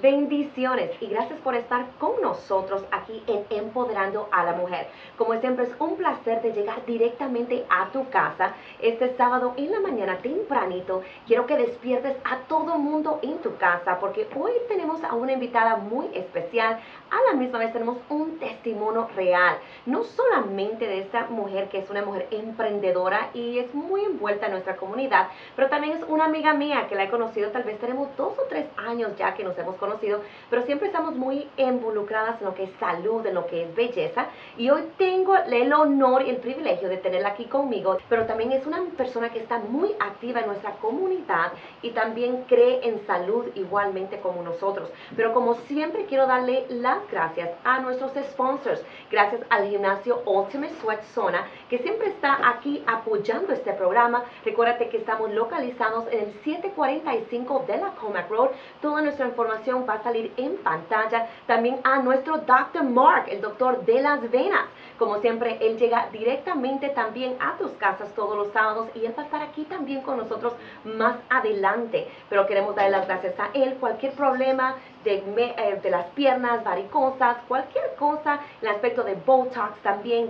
Bendiciones y gracias por estar con nosotros aquí en Empoderando a la Mujer. Como siempre es un placer de llegar directamente a tu casa este sábado en la mañana tempranito. Quiero que despiertes a todo mundo en tu casa porque hoy tenemos a una invitada muy especial. A la misma vez tenemos un testimonio real, no solamente de esta mujer que es una mujer emprendedora y es muy envuelta en nuestra comunidad, pero también es una amiga mía que la he conocido, tal vez tenemos 2 o 3 años ya que nos hemos conocido, pero siempre estamos muy involucradas en lo que es salud, en lo que es belleza, y hoy tengo el honor y el privilegio de tenerla aquí conmigo, pero también es una persona que está muy activa en nuestra comunidad y también cree en salud igualmente como nosotros. Pero como siempre quiero darle las gracias a nuestros sponsors, gracias al gimnasio Ultimate Sweat Zona, que siempre está aquí apoyando este programa. Recuérdate que estamos localizados en el 745 de la Comac Road. Toda nuestra información va a salir en pantalla. También a nuestro Dr. Mark, el doctor de las venas. Como siempre, él llega directamente también a tus casas todos los sábados y él va a estar aquí también con nosotros más adelante. Pero queremos darle las gracias a él. Cualquier problema de las piernas, varicosas, cualquier cosa, el aspecto de Botox también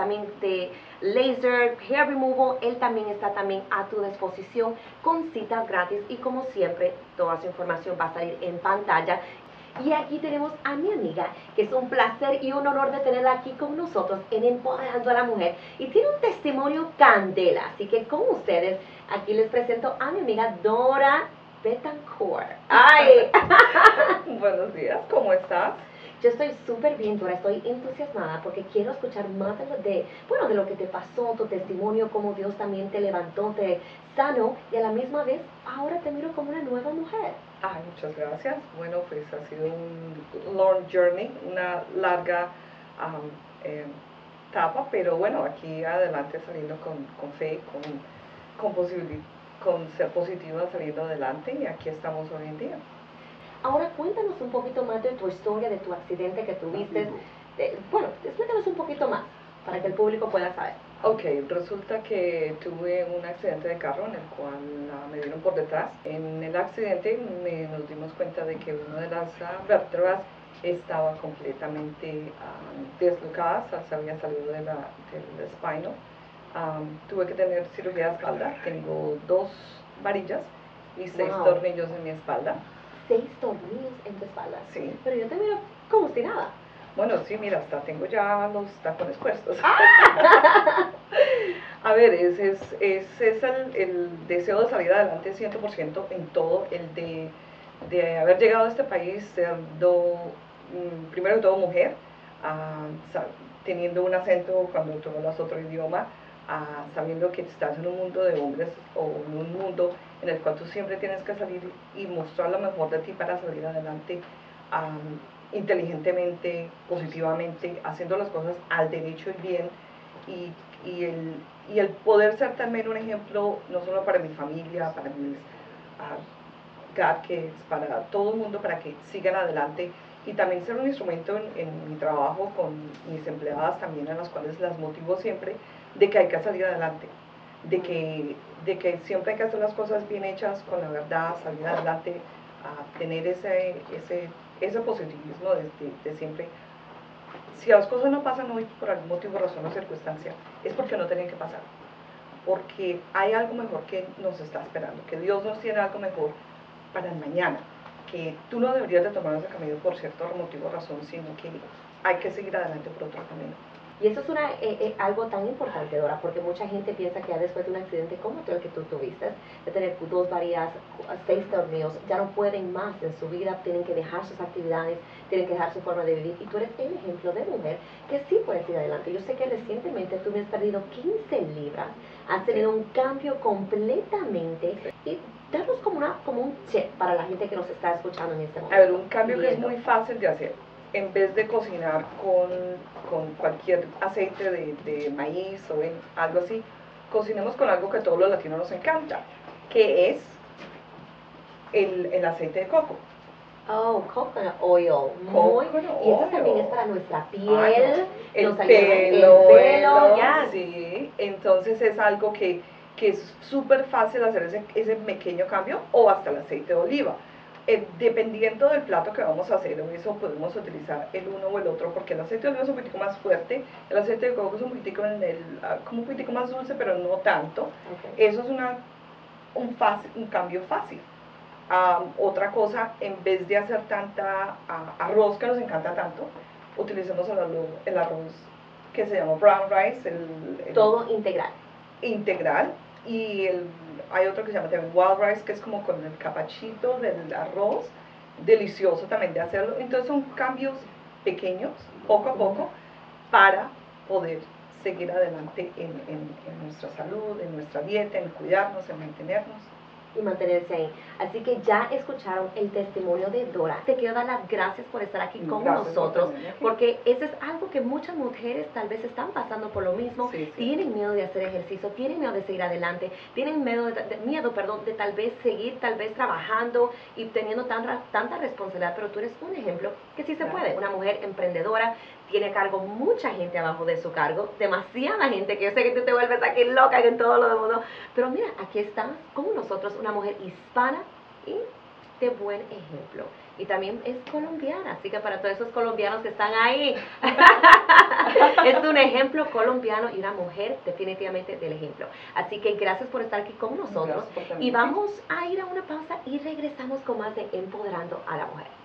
de laser, hair removal, él también está también a tu disposición con citas gratis y como siempre, toda su información va a salir en pantalla. Y aquí tenemos a mi amiga, que es un placer y un honor de tenerla aquí con nosotros en Empoderando a la Mujer. Y tiene un testimonio candela, así que con ustedes, aquí les presento a mi amiga Dora Betancourt. ¡Ay! Buenos días, ¿cómo estás? Yo estoy súper bien, Dora, estoy entusiasmada porque quiero escuchar más de lo que te pasó, tu testimonio, cómo Dios también te levantó, te sanó y a la misma vez ahora te miro como una nueva mujer. Ay, muchas gracias. Bueno, pues ha sido un long journey, una larga etapa, pero bueno, aquí adelante saliendo con fe, con ser positiva saliendo adelante y aquí estamos hoy en día. Ahora cuéntanos un poquito más de tu historia, de tu accidente que tuviste. Bueno, explícanos un poquito más para que el público pueda saber. Ok, resulta que tuve un accidente de carro en el cual me dieron por detrás. En el accidente nos dimos cuenta de que una de las vértebras estaba completamente deslocada, se había salido del espino. Tuve que tener cirugía de espalda, tengo 2 varillas y 6 tornillos en mi espalda. 6 tornillos en tu espalda. Sí. Pero yo te miro como si nada. Bueno, sí, mira, hasta tengo ya los tacones puestos. A ver, ese es el deseo de salir adelante 100% en todo, el de haber llegado a este país, ser primero de todo mujer, teniendo un acento cuando tú hablas otro idioma, sabiendo que estás en un mundo de hombres o en un mundo en el cual tú siempre tienes que salir y mostrar lo mejor de ti para salir adelante inteligentemente, positivamente, haciendo las cosas al derecho y bien, y el poder ser también un ejemplo no solo para mi familia, para mis gadgets, para todo el mundo, para que sigan adelante, y también ser un instrumento en mi trabajo con mis empleadas también, a las cuales las motivo siempre de que hay que salir adelante, de que siempre hay que hacer las cosas bien hechas, con la verdad, salir adelante, tener ese positivismo de siempre. Si las cosas no pasan hoy por algún motivo, razón o circunstancia, es porque no tenían que pasar, porque hay algo mejor que nos está esperando, que Dios nos tiene algo mejor para el mañana, que tú no deberías de tomar ese camino por cierto motivo o razón, sino que hay que seguir adelante por otro camino. Y eso es algo tan importante, Dora, porque mucha gente piensa que ya después de un accidente como el que tú tuviste, de tener 2 varillas, 6 tornillos, ya no pueden más en su vida, tienen que dejar sus actividades, tienen que dejar su forma de vivir. Y tú eres el ejemplo de mujer que sí puedes ir adelante. Yo sé que recientemente tú me has perdido 15 libras, has tenido un cambio completamente. Y danos como un tip para la gente que nos está escuchando en este momento. A ver, un cambio que es muy fácil de hacer. En vez de cocinar con cualquier aceite de maíz o algo así, cocinemos con algo que a todos los latinos nos encanta, que es el aceite de coco. Oh, coconut oil. Y eso también es para nuestra piel, el pelo, ya. Sí, entonces es algo que es súper fácil hacer ese pequeño cambio, o hasta el aceite de oliva. Dependiendo del plato que vamos a hacer, eso podemos utilizar el uno o el otro, porque el aceite de oliva es un poquitico más fuerte, el aceite de coco es un poquitico, como un poquitico más dulce, pero no tanto. Okay. Eso es un cambio fácil. Otra cosa, en vez de hacer tanta arroz que nos encanta tanto, utilicemos el arroz que se llama brown rice, Todo integral. Integral, y hay otro que se llama también wild rice, que es como con el capachito del arroz, delicioso también de hacerlo. Entonces son cambios pequeños, poco a poco, para poder seguir adelante en nuestra salud, en nuestra dieta, en cuidarnos, en mantenernos. Y mantenerse ahí. Así que ya escucharon el testimonio de Dora. Te quiero dar las gracias por estar aquí con nosotros, porque eso es algo que muchas mujeres tal vez están pasando por lo mismo. Sí. Tienen miedo de hacer ejercicio, tienen miedo de seguir adelante, tienen miedo de tal vez seguir trabajando y teniendo tanta responsabilidad, pero tú eres un ejemplo que sí se puede. Una mujer emprendedora, tiene a cargo mucha gente abajo de su cargo, demasiada gente, que yo sé que tú te vuelves aquí loca en todo lo del mundo, pero mira, aquí estás con nosotros, una mujer hispana y de buen ejemplo. Y también es colombiana, así que para todos esos colombianos que están ahí, es un ejemplo colombiano y una mujer definitivamente del ejemplo. Así que gracias por estar aquí con nosotros y vamos a ir a una pausa y regresamos con más de Empoderando a la Mujer.